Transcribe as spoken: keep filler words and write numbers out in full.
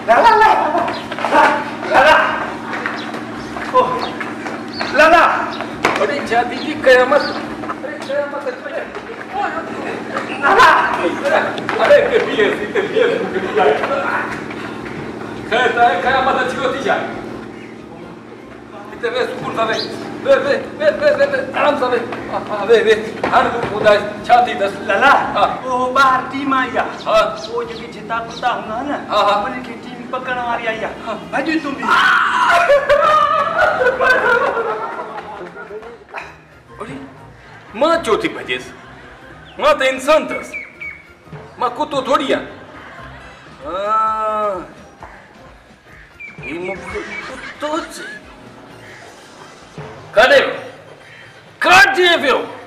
लाला लाला ओ लाला अरे जाती की कयामत अरे कयामत लाला अरे कभी ऐसी कभी कहता है कयामत अच्छी होती जाए इतने सुकून सा वे वे वे वे वे वे आराम सा वे वे वे हर खुदा छाती दस लाला ओ बाहर टीम आई है हाँ वो जो कि जिता कुत्ता होगा ना हाँ हाँ उन्हीं की टीम पकड़ने वाली आई है भाई तुम भी अरे माँ चौथी बजेस माँ तो इंसान दस माँ कुत्तो थोड़ी है हाँ ये मुझे कुत्तो चे काटे काटे पे